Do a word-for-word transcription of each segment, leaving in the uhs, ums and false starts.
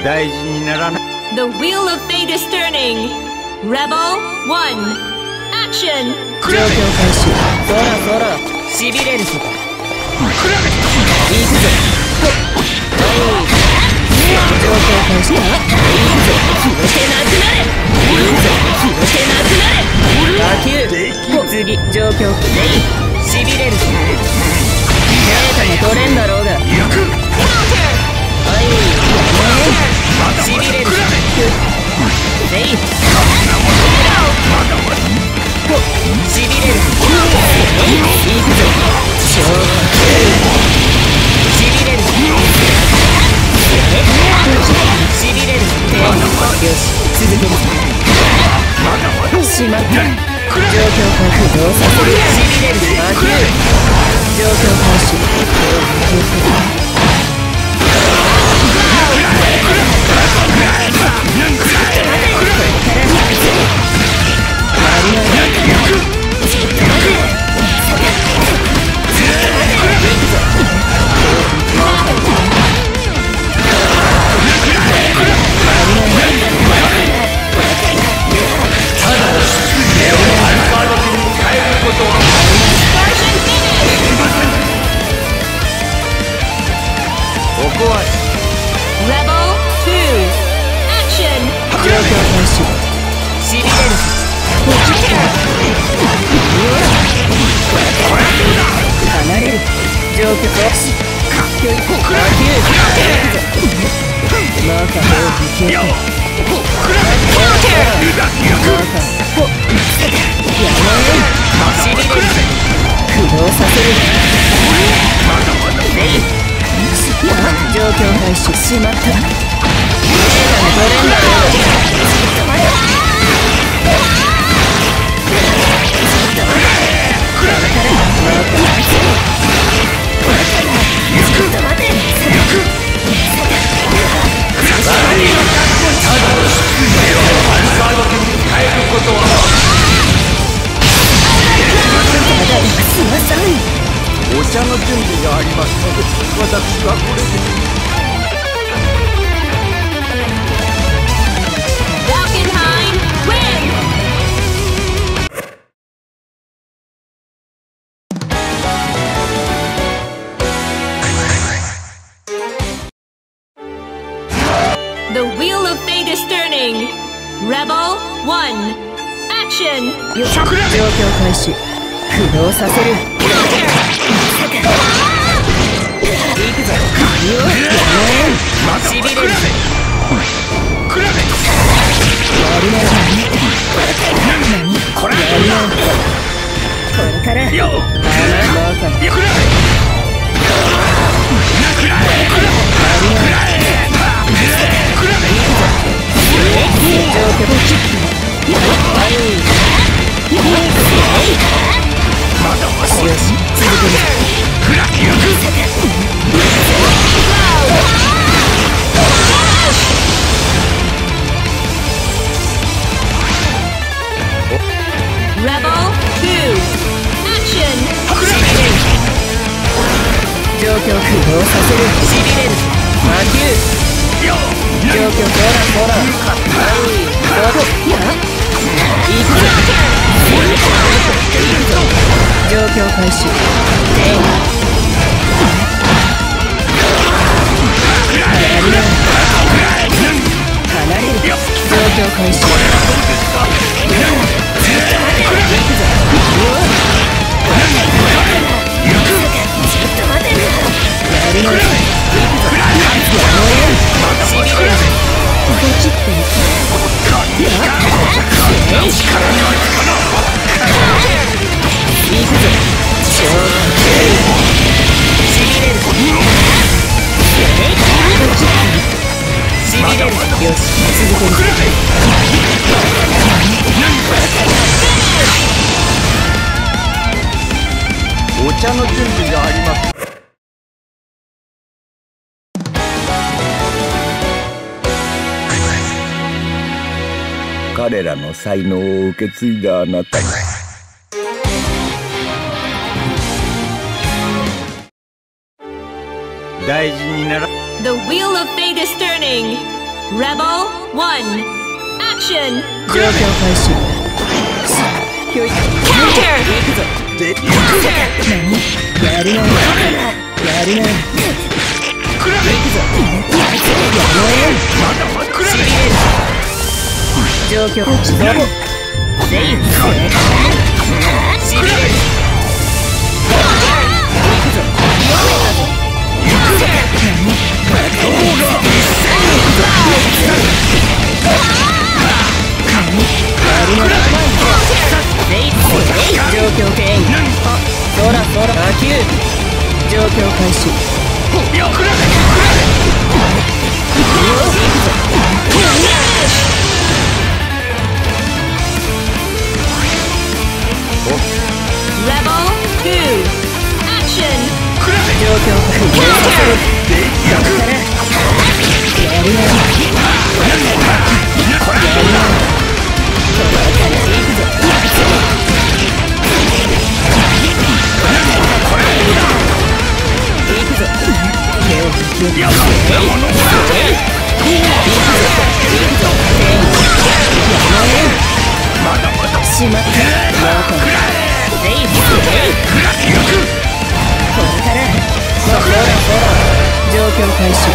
大事にならない。 The wheel of fate is turning. Rebel one. Action. 状況開始。そらそらしびれるぞ。行くぞ。はい状況開始。いいぞ。気の手なくなれ。いいぞ。気の手なくなれ。打球。次状況レイしびれるぞ。データに取れんだろうが。はいしびれるぞ。レイしびれるぞ。いくぞ。超しびれるぞ。しびれるぞ。よし続けるぞ。しまった。状況下動させる。しびれるぞ。魔球状況開始。しまった。データに取れんだろう。 お茶の準備がありますので、私はこれで。 The wheel of fate is turning. Rebel one. Action. 状況開始。駆動させる。行くぞ。しびれる。やるなら何？これから。ああ、バカ。状況駆動させる。しびれる。魔球状況こらこら。はいどうぞ。いくぞ。いくぞ。状況開始。でやるな。離れる。状況開始。いくぞ。やるな。よし続ける。 お茶の準備があります。彼らの才能を受け継いだあなたに。大事になら。 The wheel of fate is turning. Rebel one. Action. 状況開始ひょい Counter. 行くぞ Counter. 何やるなやるな行くぞやめろしびれる状況ザボセイフしびれる行くぞ状況変異あ、そらそら打球状況開始 Rebel two. Action. 状況開始やるなやるな行くぞ行くぞ手を引き寄せやったものだ行くぞ行くぞやめろまだまだしまった中にセイフこれからそらそら状況開始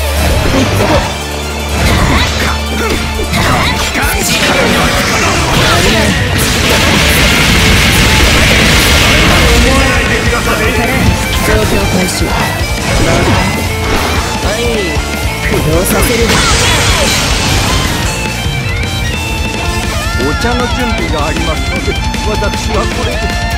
状況開始はい駆動させるお茶の準備がありますので私はこれで。